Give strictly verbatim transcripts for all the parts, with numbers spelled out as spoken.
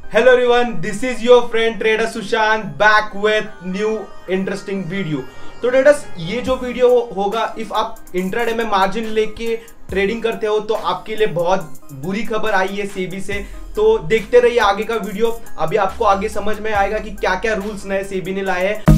Hello everyone, this is your friend trader Sushant back with new interesting video। तो traders ये जो video होगा, if आप intraday में मार्जिन लेके ट्रेडिंग करते हो तो आपके लिए बहुत बुरी खबर आई है सेबी से। तो देखते रहिए आगे का वीडियो, अभी आपको आगे समझ में आएगा कि क्या क्या रूल्स नए सेबी ने लाए हैं।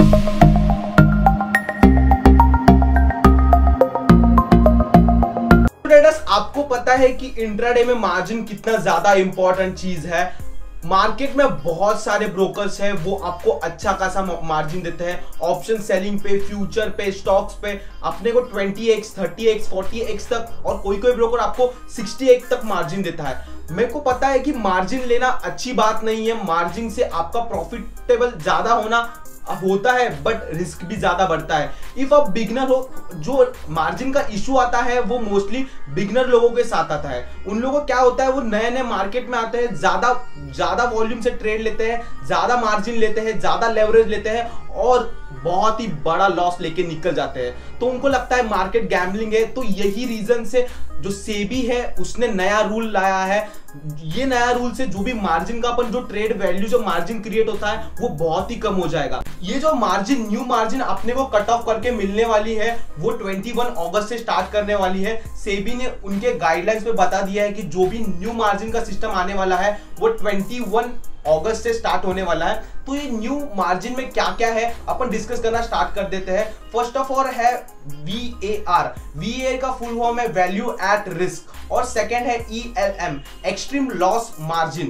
ट्रेडर्स आपको पता है कि इंट्राडे में मार्जिन कितना ज्यादा इंपॉर्टेंट चीज है। मार्केट में बहुत सारे ब्रोकर्स हैं, वो आपको अच्छा खासा मार्जिन देते हैं। ऑप्शन सेलिंग पे, फ्यूचर पे, स्टॉक्स पे अपने को twenty x, thirty X, forty X तक, और कोई कोई ब्रोकर आपको सिक्सटी एक्स तक मार्जिन देता है। मेरे को पता है कि मार्जिन लेना अच्छी बात नहीं है, मार्जिन से आपका प्रॉफिटेबल ज्यादा होना होता है बट रिस्क भी ज्यादा बढ़ता है। इफ आप बिगनर हो, जो मार्जिन का इशू आता है वो मोस्टली बिगनर लोगों के साथ आता है। उन लोगों को क्या होता है, वो नए नए मार्केट में आते हैं, ज्यादा ज्यादा वॉल्यूम से ट्रेड लेते हैं, ज्यादा मार्जिन लेते हैं, ज्यादा लेवरेज लेते हैं और बहुत ही बड़ा लॉस लेके निकल जाते हैं। तो उनको लगता है मार्केट गैम्बलिंग है। तो यही रीजन से जो सेबी है उसने नया रूल लाया है। ये नया रूल से जो भी मार्जिन का अपन जो ट्रेड वैल्यू जो मार्जिन क्रिएट होता है वो बहुत ही कम हो जाएगा। ये जो मार्जिन न्यू मार्जिन अपने को कट ऑफ करके मिलने वाली है वो इक्कीस अगस्त से स्टार्ट करने वाली है। सेबी ने उनके गाइडलाइंस में बता दिया है कि जो भी न्यू मार्जिन का सिस्टम आने वाला है वो इक्कीस अगस्त से स्टार्ट होने वाला है। तो ये न्यू मार्जिन में क्या क्या है अपन डिस्कस करना स्टार्ट कर देते हैं। फर्स्ट ऑफ ऑल है V A R. V A R का फुल फॉर्म है वैल्यू एट रिस्क, और सेकंड है E L M, extreme loss margin.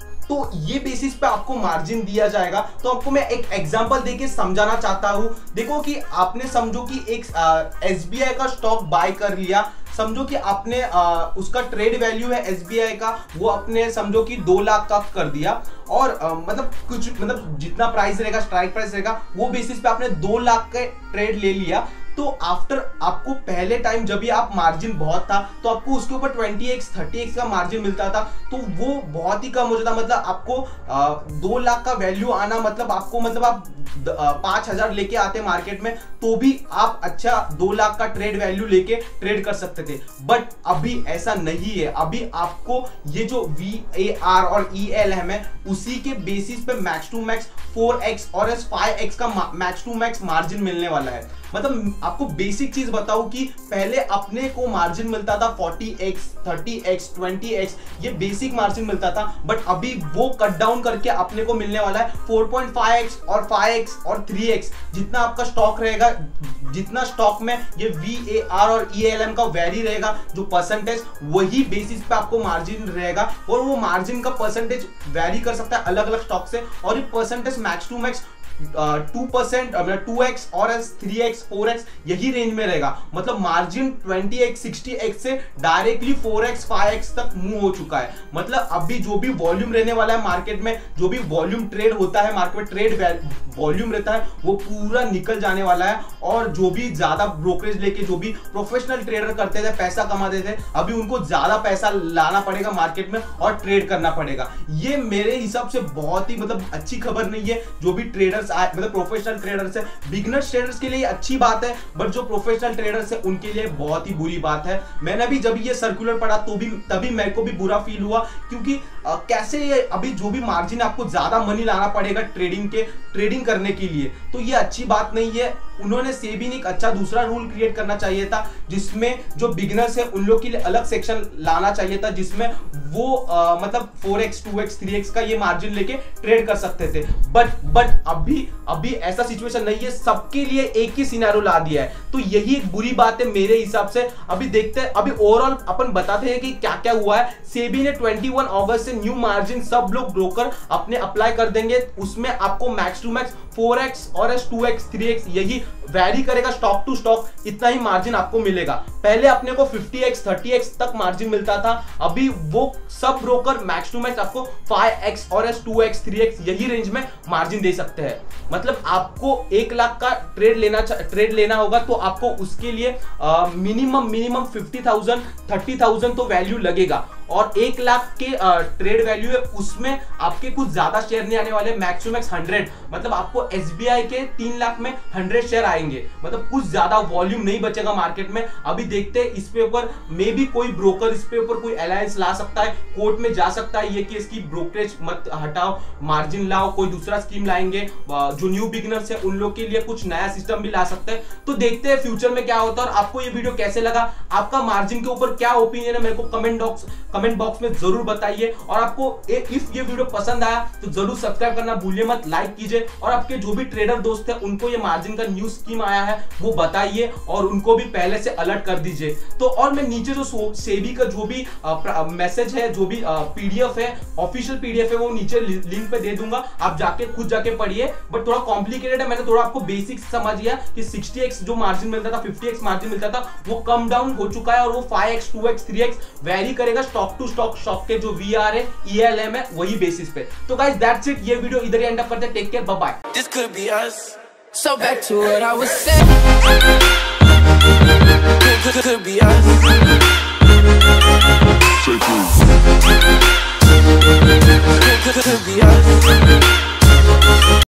तो ये बेसिस पे आपको मार्जिन दिया जाएगा। तो आपको मैं एक एग्जांपल देके समझाना चाहता हूं। देखो कि आपने समझो कि एक एस बी आई का स्टॉक बाय कर लिया, समझो कि आपने आ, उसका ट्रेड वैल्यू है एस बी आई का, वो आपने समझो कि दो लाख का कर दिया, और आ, मतलब कुछ मतलब जितना प्राइस रहेगा, स्ट्राइक प्राइस रहेगा, वो बेसिस पे आपने दो लाख का ट्रेड ले लिया। तो आफ्टर आपको पहले टाइम जब भी आप मार्जिन बहुत था तो आपको उसके ऊपर ट्वेंटी एक्स, थर्टी एक्स का मार्जिन मिलता था, तो वो बहुत ही कम हो जाता। मतलब आपको आ, दो लाख का वैल्यू आना, मतलब आपको मतलब आप पांच हजार लेके आते मार्केट में तो भी आप अच्छा दो लाख का ट्रेड वैल्यू लेके ट्रेड कर सकते थे। बट अभी ऐसा नहीं है। अभी आपको ये जो वी ए आर और ई एल एम है उसी के बेसिस पे max to max four x और फाइव एक्स का मैक्स टू मैक्स मार्जिन मिलने वाला है। मतलब आपको बेसिक चीज बताऊं कि पहले अपने को मार्जिन मिलता था forty x, thirty x, twenty x, ये बेसिक मार्जिन मिलता था। बट अभी वो कट डाउन करके अपने को मिलने वाला है फोर पॉइंट फाइव एक्स और फाइव एक्स और थ्री एक्स। जितना आपका स्टॉक रहेगा, जितना स्टॉक में ये वी ए आर और ई एल एम का वैरी रहेगा जो परसेंटेज, वही बेसिस पे आपको मार्जिन रहेगा। और वो मार्जिन का परसेंटेज वैरी कर सकता है अलग अलग स्टॉक से, और ये percentage max to max two percent, two x और थ्री एक्स, फोर एक्स यही रेंज में रहेगा। मतलब margin twenty x, sixty x से directly four x, five x तक मूव हो चुका है। मतलब अभी जो भी वॉल्यूम रहने वाला है मार्केट में, जो भी वॉल्यूम ट्रेड होता है मार्केट में, ट्रेड वॉल्यूम रहता है वो पूरा निकल जाने वाला है। और जो भी ज्यादा ब्रोकरेज लेके जो भी प्रोफेशनल ट्रेडर करते थे, पैसा कमाते थे, अभी उनको ज्यादा पैसा लाना पड़ेगा मार्केट में और ट्रेड करना पड़ेगा। ये मेरे हिसाब से बहुत ही मतलब अच्छी खबर नहीं है। जो भी ट्रेडर्स मतलब प्रोफेशनल ट्रेडर्स है, बिगनर ट्रेडर्स के लिए अच्छी बात है, बट जो प्रोफेशनल ट्रेडर्स है उनके लिए बहुत ही बुरी बात है। मैंने भी जब ये सर्कुलर पढ़ा तो भी तभी मेरे को भी बुरा फील हुआ, क्योंकि आ, कैसे ये अभी जो भी मार्जिन आपको ज्यादा मनी लाना पड़ेगा ट्रेडिंग के ट्रेडिंग करने के लिए, तो ये अच्छी बात नहीं है। उन्होंने सेबी ने एक अच्छा दूसरा रूल क्रिएट करना चाहिए था, जिसमें जो बिगनर्स है उन लोग के लिए अलग सेक्शन लाना चाहिए था, जिसमें वो आ, मतलब four x, two x, three x का ये मार्जिन लेके ट्रेड कर सकते थे। बट बट अभी अभी ऐसा सिचुएशन नहीं है, सबके लिए एक ही सिनेरियो ला दिया है। तो यही एक बुरी बात है मेरे हिसाब से। अभी देखते हैं, अभी ओवरऑल अपन बताते हैं कि क्या क्या हुआ है। सेबी ने इक्कीस अगस्त से न्यू मार्जिन सब लोग ब्रोकर अपने अप्लाई कर देंगे। उसमें आपको max to max four x और टू एक्स, थ्री एक्स यही वैरी करेगा स्टॉक टू स्टॉक, इतना ही मार्जिन आपको मिलेगा। पहले अपने को फिफ्टी एक्स, थर्टी एक्स तक मार्जिन मिलता था, अभी वो सब ब्रोकर मैक्स टू मैक्स आपको फाइव एक्स और टू एक्स, थ्री एक्स यही रेंज में मार्जिन दे सकते हैं। मतलब आपको एक लाख का ट्रेड लेना ट्रेड लेना होगा तो आपको उसके लिए minimum minimum fifty thousand, thirty thousand तो वैल्यू लगेगा। और एक लाख के ट्रेड वैल्यू है उसमें आपके कुछ ज्यादा शेयर नहीं आने वाले, मैक्स टू मैक्स हंड्रेड। मतलब आपको तो एसबीआई के तीन लाख में हंड्रेड शेयर आएंगे, मतलब कुछ ज्यादा वॉल्यूम नहीं बचेगा मार्केट में। अभी देखते हैं इस पे ऊपर मे भी कोई ब्रोकर इस पे ऊपर कोई अलायंस ला सकता है, कोर्ट में जा सकता है ये कि इसकी ब्रोकरेज मत हटाओ, मार्जिन लाओ, कोई दूसरा स्कीम लाएंगे। जो न्यू बिगिनर्स है उन लोग के लिए कुछ नया सिस्टम भी ला सकते हैं। तो देखते हैं फ्यूचर में क्या होता है। और आपको ये वीडियो कैसे लगा, आपका मार्जिन के ऊपर क्या ओपिनियन है, मेरे को कमेंट बॉक्स कमेंट बॉक्स में जरूर बताइए। और आपको इफ ये वीडियो पसंद आया तो जरूर सब्सक्राइब करना भूलिए मत, लाइक कीजिए। और आपके जो भी ट्रेडर दोस्त है उनको ये मार्जिन का न्यू स्कीम आया है वो बताइए और उनको भी पहले से अलर्ट कर दीजिए। तो और मैं नीचे जो सेबी का जो भी मैसेज है, जो भी पीडीएफ है, ऑफिशियल पीडीएफ है, वो नीचे लिंक पे दे दूंगा, आप जाके खुद जाके पढ़िए। बट थोड़ा कॉम्प्लिकेटेड है, मैंने थोड़ा आपको बेसिक समझ लिया कि सिक्सटी एक्स जो मार्जिन मिलता था, फिफ्टी एक्स मार्जिन मिलता था, वो कम डाउन हो चुका है और वो five x, two x, three x vary करेगा स्टॉक टू स्टॉक। स्टॉक के जो वीआर है, ईएलएम है, वही बेसिस पे। तो गाइस दैट्स इट, ये वीडियो इधर ही एंड अप करते हैं। Take care, bye bye. This could be us. So back to what I was saying. Could, could, could be us. Could, could, could be us.